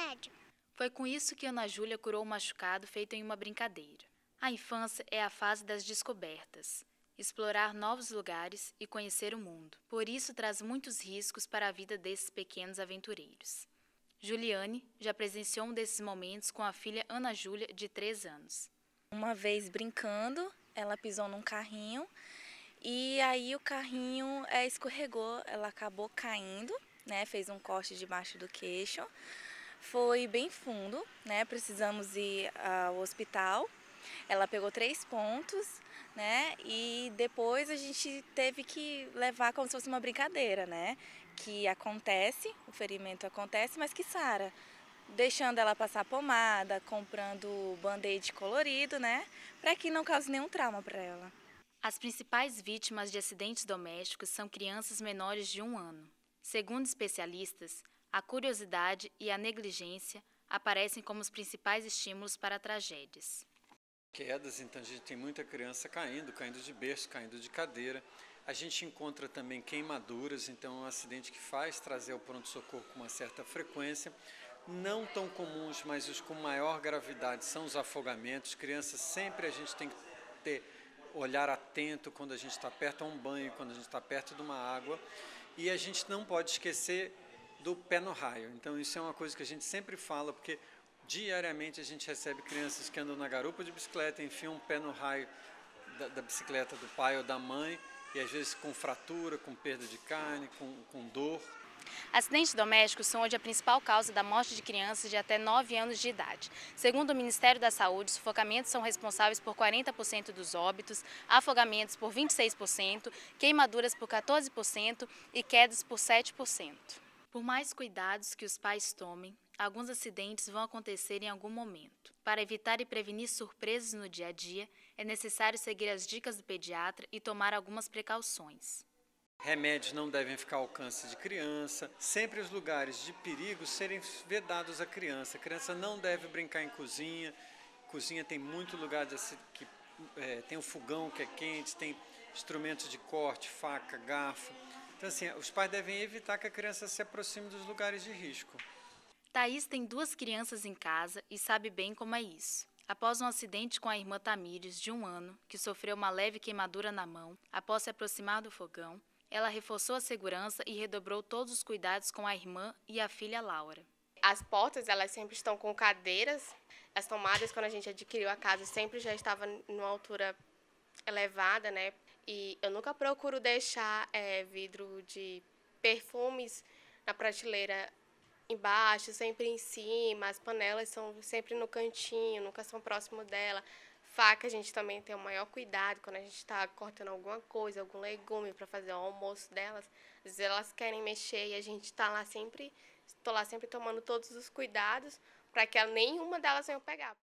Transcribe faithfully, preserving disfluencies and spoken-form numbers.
remédio. Foi com isso que Ana Júlia curou o machucado feito em uma brincadeira. A infância é a fase das descobertas, explorar novos lugares e conhecer o mundo. Por isso traz muitos riscos para a vida desses pequenos aventureiros. Juliane já presenciou um desses momentos com a filha Ana Júlia, de três anos. Uma vez brincando, ela pisou num carrinho e aí o carrinho é, escorregou, ela acabou caindo, né? Fez um corte debaixo do queixo. Foi bem fundo, né? Precisamos ir ao hospital. Ela pegou três pontos, né? E depois a gente teve que levar como se fosse uma brincadeira, né? Que acontece, o ferimento acontece, mas que sara. Deixando ela passar pomada, comprando band-aid colorido, né? Para que não cause nenhum trauma para ela. As principais vítimas de acidentes domésticos são crianças menores de um ano. Segundo especialistas, a curiosidade e a negligência aparecem como os principais estímulos para tragédias. Quedas, então a gente tem muita criança caindo, caindo de berço, caindo de cadeira. A gente encontra também queimaduras, então é um acidente que faz trazer ao pronto-socorro com uma certa frequência. Não tão comuns, mas os com maior gravidade são os afogamentos. Crianças sempre a gente tem que ter olhar atento quando a gente está perto a um banho, quando a gente está perto de uma água. E a gente não pode esquecer do pé no raio. Então isso é uma coisa que a gente sempre fala, porque diariamente a gente recebe crianças que andam na garupa de bicicleta, enfiam um pé no raio da, da bicicleta do pai ou da mãe, e às vezes com fratura, com perda de carne, com, com dor. Acidentes domésticos são hoje a principal causa da morte de crianças de até nove anos de idade. Segundo o Ministério da Saúde, sufocamentos são responsáveis por quarenta por cento dos óbitos, afogamentos por vinte e seis por cento, queimaduras por quatorze por cento e quedas por sete por cento. Por mais cuidados que os pais tomem, alguns acidentes vão acontecer em algum momento. Para evitar e prevenir surpresas no dia a dia, é necessário seguir as dicas do pediatra e tomar algumas precauções. Remédios não devem ficar ao alcance de criança. Sempre os lugares de perigo serem vedados à criança. A criança não deve brincar em cozinha. Cozinha tem muito lugar de, que é, tem um fogão que é quente, tem instrumentos de corte, faca, garfo. Então, assim, os pais devem evitar que a criança se aproxime dos lugares de risco. Thaís tem duas crianças em casa e sabe bem como é isso. Após um acidente com a irmã Tamires, de um ano, que sofreu uma leve queimadura na mão após se aproximar do fogão, ela reforçou a segurança e redobrou todos os cuidados com a irmã e a filha Laura. As portas, elas sempre estão com cadeiras. As tomadas, quando a gente adquiriu a casa, sempre já estava numa altura elevada, né? E eu nunca procuro deixar é, vidro de perfumes na prateleira embaixo, sempre em cima. As panelas são sempre no cantinho, nunca são próximo dela. Faca, a gente também tem o maior cuidado quando a gente está cortando alguma coisa, algum legume para fazer o almoço delas. Às vezes elas querem mexer e a gente está lá sempre, estou lá sempre tomando todos os cuidados para que nenhuma delas venha pegar.